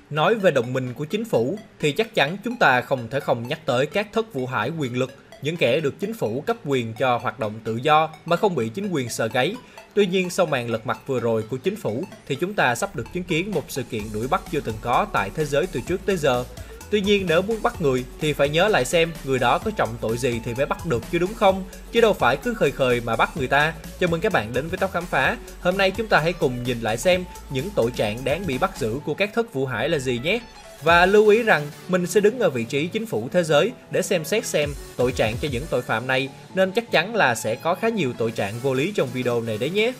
Nói về đồng minh của chính phủ thì chắc chắn chúng ta không thể không nhắc tới các thất vụ hải quyền lực, những kẻ được chính phủ cấp quyền cho hoạt động tự do mà không bị chính quyền sờ gáy. Tuy nhiên sau màn lật mặt vừa rồi của chính phủ thì chúng ta sắp được chứng kiến một sự kiện đuổi bắt chưa từng có tại thế giới từ trước tới giờ. Tuy nhiên nếu muốn bắt người thì phải nhớ lại xem người đó có trọng tội gì thì mới bắt được chứ đúng không? Chứ đâu phải cứ khơi khơi mà bắt người ta. Chào mừng các bạn đến với Tóc Khám Phá. Hôm nay chúng ta hãy cùng nhìn lại xem những tội trạng đáng bị bắt giữ của các thất vụ hải là gì nhé. Và lưu ý rằng mình sẽ đứng ở vị trí chính phủ thế giới để xem xét xem tội trạng cho những tội phạm này, nên chắc chắn là sẽ có khá nhiều tội trạng vô lý trong video này đấy nhé.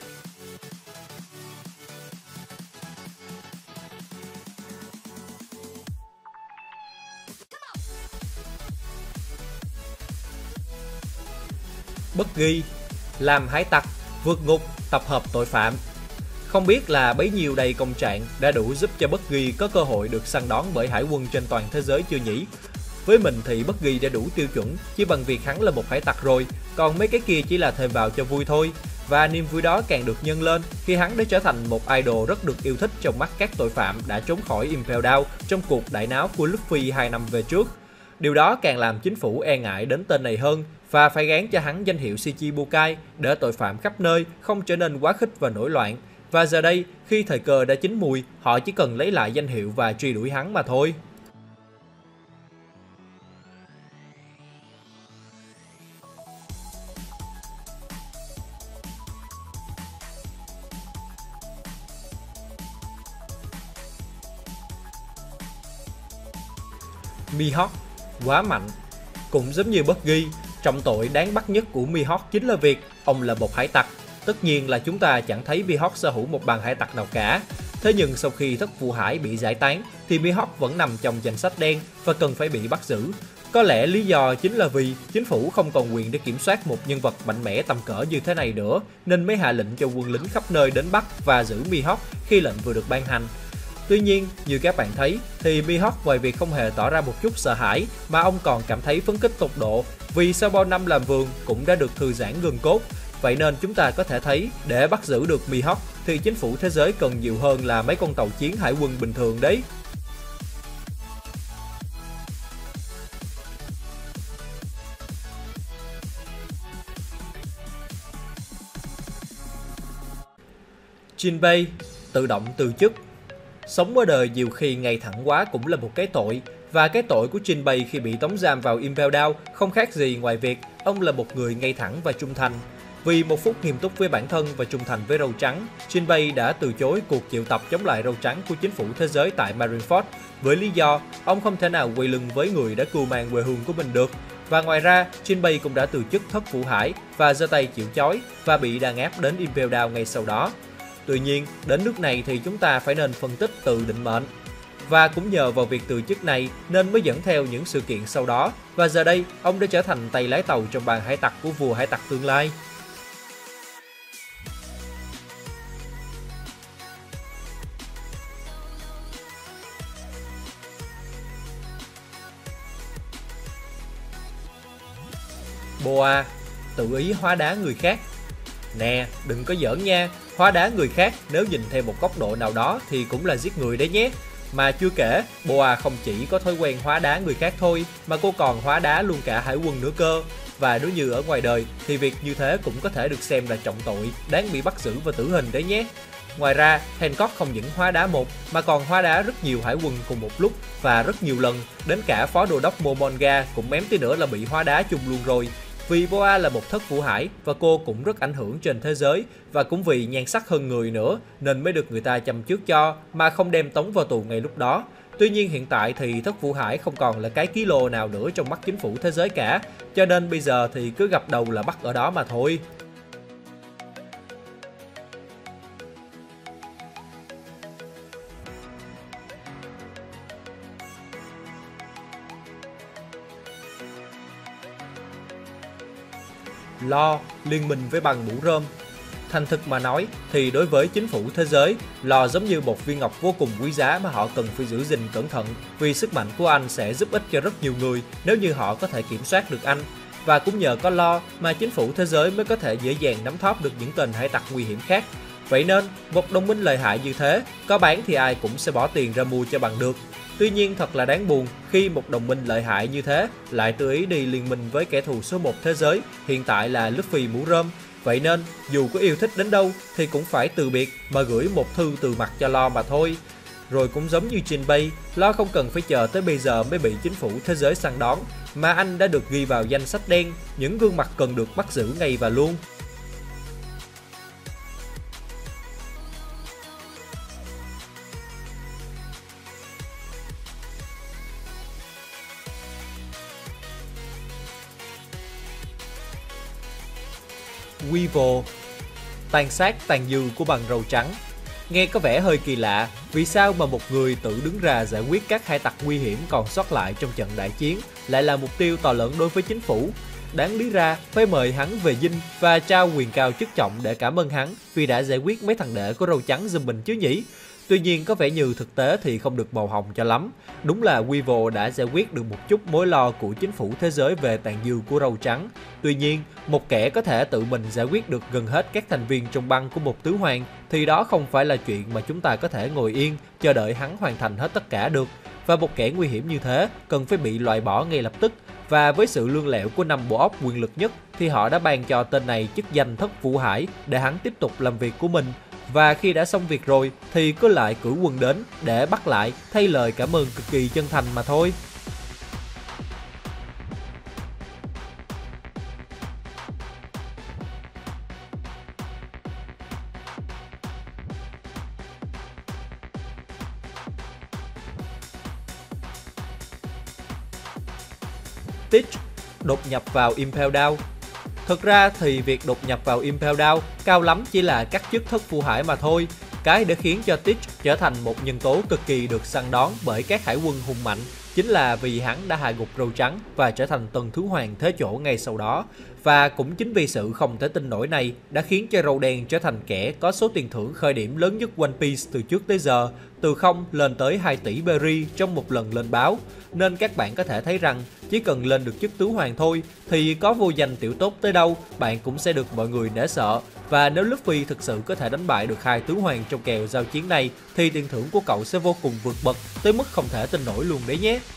Bất ghi, làm hải tặc, vượt ngục, tập hợp tội phạm. Không biết là bấy nhiêu đầy công trạng đã đủ giúp cho Bất Ghi có cơ hội được săn đón bởi hải quân trên toàn thế giới chưa nhỉ? Với mình thì Bất Ghi đã đủ tiêu chuẩn chỉ bằng việc hắn là một hải tặc rồi, còn mấy cái kia chỉ là thêm vào cho vui thôi. Và niềm vui đó càng được nhân lên khi hắn đã trở thành một idol rất được yêu thích trong mắt các tội phạm đã trốn khỏi Impel Down trong cuộc đại náo của Luffy 2 năm về trước. Điều đó càng làm chính phủ e ngại đến tên này hơn và phải gán cho hắn danh hiệu Shichibukai để tội phạm khắp nơi không trở nên quá khích và nổi loạn. Và giờ đây, khi thời cơ đã chín mùi, họ chỉ cần lấy lại danh hiệu và truy đuổi hắn mà thôi. Mihawk quá mạnh. Cũng giống như Bất Ghi, trọng tội đáng bắt nhất của Mihawk chính là việc ông là một hải tặc. Tất nhiên là chúng ta chẳng thấy Mihawk sở hữu một bằng hải tặc nào cả. Thế nhưng sau khi thất vụ hải bị giải tán thì Mihawk vẫn nằm trong danh sách đen và cần phải bị bắt giữ. Có lẽ lý do chính là vì chính phủ không còn quyền để kiểm soát một nhân vật mạnh mẽ tầm cỡ như thế này nữa, nên mới hạ lệnh cho quân lính khắp nơi đến bắt và giữ Mihawk khi lệnh vừa được ban hành. Tuy nhiên, như các bạn thấy, thì Mihawk ngoài việc không hề tỏ ra một chút sợ hãi mà ông còn cảm thấy phấn khích tột độ vì sau bao năm làm vườn cũng đã được thư giãn gân cốt. Vậy nên chúng ta có thể thấy để bắt giữ được Mihawk thì chính phủ thế giới cần nhiều hơn là mấy con tàu chiến hải quân bình thường đấy. Jinbei tự động từ chức. Sống ở đời nhiều khi ngay thẳng quá cũng là một cái tội, và cái tội của Jinbei khi bị tống giam vào Impel Down không khác gì ngoài việc ông là một người ngay thẳng và trung thành. Vì một phút nghiêm túc với bản thân và trung thành với Râu Trắng, Jinbei đã từ chối cuộc triệu tập chống lại Râu Trắng của chính phủ thế giới tại Marineford với lý do ông không thể nào quay lưng với người đã cưu mang quê hương của mình được. Và ngoài ra, Jinbei cũng đã từ chức thất vụ hải và giơ tay chịu chói và bị đàn áp đến Impel Down ngay sau đó. Tuy nhiên, đến nước này thì chúng ta phải nên phân tích từ định mệnh. Và cũng nhờ vào việc từ chức này nên mới dẫn theo những sự kiện sau đó, và giờ đây ông đã trở thành tay lái tàu trong bàn hải tặc của vua hải tặc tương lai. Boa tự ý hóa đá người khác. Nè, đừng có giỡn nha, hóa đá người khác nếu nhìn theo một góc độ nào đó thì cũng là giết người đấy nhé. Mà chưa kể, Boa không chỉ có thói quen hóa đá người khác thôi, mà cô còn hóa đá luôn cả hải quân nữa cơ. Và nếu như ở ngoài đời thì việc như thế cũng có thể được xem là trọng tội, đáng bị bắt giữ và tử hình đấy nhé. Ngoài ra, Hancock không những hóa đá một mà còn hóa đá rất nhiều hải quân cùng một lúc và rất nhiều lần, đến cả phó đô đốc Momonga cũng mém tí nữa là bị hóa đá chung luôn rồi. Vì Boa là một thất vụ hải và cô cũng rất ảnh hưởng trên thế giới, và cũng vì nhan sắc hơn người nữa nên mới được người ta châm chước cho mà không đem tống vào tù ngay lúc đó. Tuy nhiên hiện tại thì thất vụ hải không còn là cái ký lô nào nữa trong mắt chính phủ thế giới cả, cho nên bây giờ thì cứ gặp đầu là bắt ở đó mà thôi. Law liên minh với băng mũ rơm. Thành thực mà nói thì đối với chính phủ thế giới, Law giống như một viên ngọc vô cùng quý giá mà họ cần phải giữ gìn cẩn thận, vì sức mạnh của anh sẽ giúp ích cho rất nhiều người nếu như họ có thể kiểm soát được anh. Và cũng nhờ có Law mà chính phủ thế giới mới có thể dễ dàng nắm thóp được những tên hải tặc nguy hiểm khác. Vậy nên, một đồng minh lợi hại như thế, có bán thì ai cũng sẽ bỏ tiền ra mua cho bằng được. Tuy nhiên thật là đáng buồn khi một đồng minh lợi hại như thế lại tự ý đi liên minh với kẻ thù số 1 thế giới, hiện tại là Luffy mũ rơm. Vậy nên, dù có yêu thích đến đâu thì cũng phải từ biệt mà gửi một thư từ mặt cho Lo mà thôi. Rồi cũng giống như Jinbei, Lo không cần phải chờ tới bây giờ mới bị chính phủ thế giới săn đón, mà anh đã được ghi vào danh sách đen, những gương mặt cần được bắt giữ ngay và luôn. Weevil, tàn sát tàn dư của bằng râu trắng. Nghe có vẻ hơi kỳ lạ, vì sao mà một người tự đứng ra giải quyết các hải tặc nguy hiểm còn sót lại trong trận đại chiến lại là mục tiêu to lớn đối với chính phủ. Đáng lý ra phải mời hắn về dinh và trao quyền cao chức trọng để cảm ơn hắn vì đã giải quyết mấy thằng đệ có râu trắng giùm mình chứ nhỉ. Tuy nhiên có vẻ như thực tế thì không được màu hồng cho lắm. Đúng là Weevil đã giải quyết được một chút mối lo của chính phủ thế giới về tàn dư của râu trắng. Tuy nhiên, một kẻ có thể tự mình giải quyết được gần hết các thành viên trong băng của một tứ hoàng thì đó không phải là chuyện mà chúng ta có thể ngồi yên chờ đợi hắn hoàn thành hết tất cả được. Và một kẻ nguy hiểm như thế cần phải bị loại bỏ ngay lập tức. Và với sự lương lẹo của 5 bộ óc quyền lực nhất thì họ đã ban cho tên này chức danh Thất Vũ Hải để hắn tiếp tục làm việc của mình. Và khi đã xong việc rồi thì cứ lại cử quân đến để bắt lại thay lời cảm ơn cực kỳ chân thành mà thôi. Stitch đột nhập vào Impel Down. Thực ra thì việc đột nhập vào Impel Down cao lắm chỉ là cắt chức Thất Vũ Hải mà thôi. Cái để khiến cho Stitch trở thành một nhân tố cực kỳ được săn đón bởi các hải quân hùng mạnh chính là vì hắn đã hạ gục râu trắng và trở thành tân thứ hoàng thế chỗ ngay sau đó. Và cũng chính vì sự không thể tin nổi này đã khiến cho râu đen trở thành kẻ có số tiền thưởng khởi điểm lớn nhất One Piece từ trước tới giờ, từ 0 lên tới 2 tỷ berry trong một lần lên báo. Nên các bạn có thể thấy rằng chỉ cần lên được chức tứ hoàng thôi thì có vô danh tiểu tốt tới đâu bạn cũng sẽ được mọi người nể sợ. Và nếu Luffy thực sự có thể đánh bại được 2 tứ hoàng trong kèo giao chiến này thì tiền thưởng của cậu sẽ vô cùng vượt bậc tới mức không thể tin nổi luôn đấy nhé.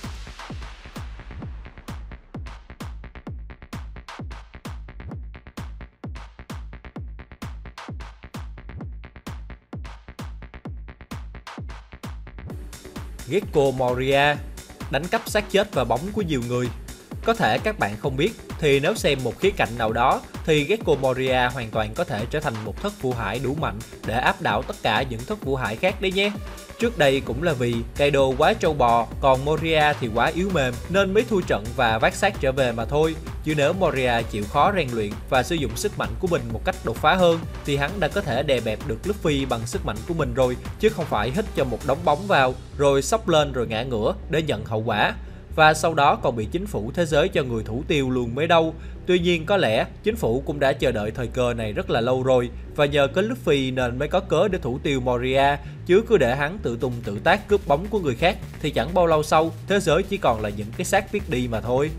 Gecko Moria đánh cắp xác chết và bóng của nhiều người. Có thể các bạn không biết thì nếu xem một khía cạnh nào đó thì Gecko Moria hoàn toàn có thể trở thành một Thất Vũ Hải đủ mạnh để áp đảo tất cả những Thất Vũ Hải khác đấy nhé. Trước đây cũng là vì Kaido quá trâu bò, còn Moria thì quá yếu mềm nên mới thua trận và vác xác trở về mà thôi. Chứ nếu Moria chịu khó rèn luyện và sử dụng sức mạnh của mình một cách đột phá hơn thì hắn đã có thể đè bẹp được Luffy bằng sức mạnh của mình rồi, chứ không phải hít cho một đống bóng vào rồi xốc lên rồi ngã ngửa để nhận hậu quả. Và sau đó còn bị chính phủ thế giới cho người thủ tiêu luôn mới đâu. Tuy nhiên có lẽ chính phủ cũng đã chờ đợi thời cơ này rất là lâu rồi và nhờ có Luffy nên mới có cớ để thủ tiêu Moria, chứ cứ để hắn tự tung tự tác cướp bóng của người khác thì chẳng bao lâu sau thế giới chỉ còn là những cái xác viết đi mà thôi.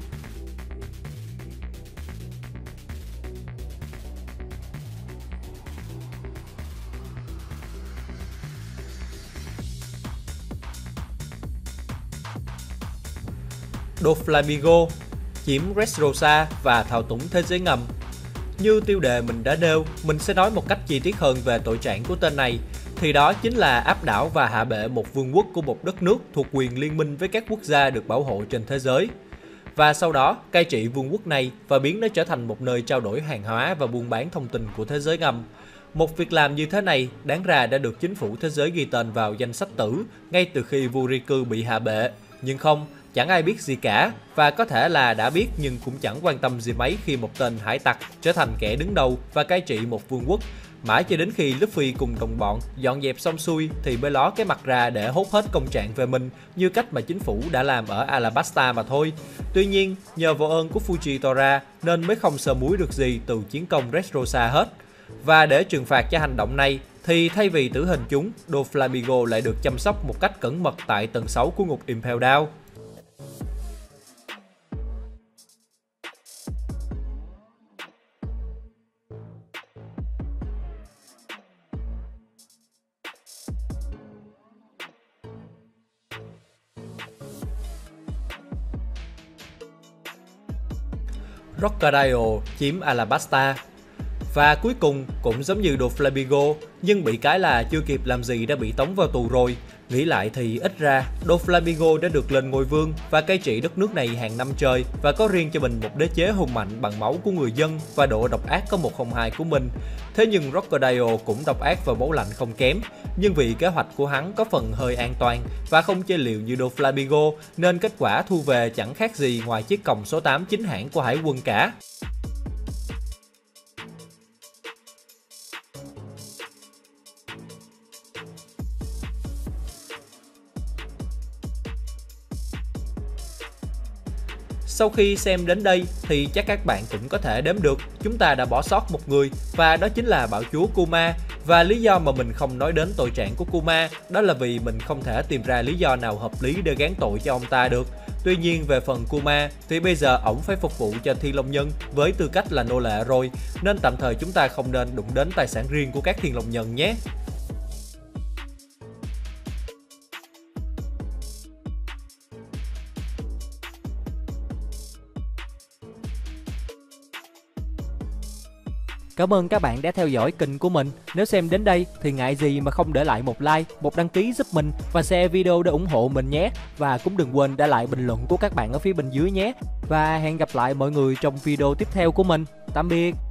Doflamingo chiếm Dressrosa và thao túng thế giới ngầm. Như tiêu đề mình đã nêu, mình sẽ nói một cách chi tiết hơn về tội trạng của tên này, thì đó chính là áp đảo và hạ bệ một vương quốc của một đất nước thuộc quyền liên minh với các quốc gia được bảo hộ trên thế giới. Và sau đó cai trị vương quốc này và biến nó trở thành một nơi trao đổi hàng hóa và buôn bán thông tin của thế giới ngầm. Một việc làm như thế này đáng ra đã được chính phủ thế giới ghi tên vào danh sách tử ngay từ khi vua Riku bị hạ bệ. Nhưng không, chẳng ai biết gì cả, và có thể là đã biết nhưng cũng chẳng quan tâm gì mấy khi một tên hải tặc trở thành kẻ đứng đầu và cai trị một vương quốc. Mãi cho đến khi Luffy cùng đồng bọn dọn dẹp xong xuôi thì mới ló cái mặt ra để hốt hết công trạng về mình như cách mà chính phủ đã làm ở Alabasta mà thôi. Tuy nhiên, nhờ vào ơn của Fujitora nên mới không sơ muối được gì từ chiến công Dressrosa hết. Và để trừng phạt cho hành động này thì thay vì tử hình chúng, Doflamingo lại được chăm sóc một cách cẩn mật tại tầng 6 của ngục Impel Down. Crocodile chiếm Alabasta. Và cuối cùng cũng giống như Doflamingo, nhưng bị cái là chưa kịp làm gì đã bị tống vào tù rồi. Nghĩ lại thì ít ra Doflamingo đã được lên ngôi vương và cai trị đất nước này hàng năm trời và có riêng cho mình một đế chế hùng mạnh bằng máu của người dân và độ độc ác có 102 của mình. Thế nhưng Crocodile cũng độc ác và máu lạnh không kém, nhưng vì kế hoạch của hắn có phần hơi an toàn và không chơi liều như Doflamingo nên kết quả thu về chẳng khác gì ngoài chiếc còng số 8 chính hãng của hải quân cả. Sau khi xem đến đây thì chắc các bạn cũng có thể đếm được chúng ta đã bỏ sót một người, và đó chính là bạo chúa Kuma. Và lý do mà mình không nói đến tội trạng của Kuma đó là vì mình không thể tìm ra lý do nào hợp lý để gán tội cho ông ta được. Tuy nhiên về phần Kuma thì bây giờ ổng phải phục vụ cho Thiên Long Nhân với tư cách là nô lệ rồi, nên tạm thời chúng ta không nên đụng đến tài sản riêng của các Thiên Long Nhân nhé. Cảm ơn các bạn đã theo dõi kênh của mình. Nếu xem đến đây thì ngại gì mà không để lại một like, một đăng ký giúp mình và share video để ủng hộ mình nhé. Và cũng đừng quên để lại bình luận của các bạn ở phía bên dưới nhé. Và hẹn gặp lại mọi người trong video tiếp theo của mình. Tạm biệt.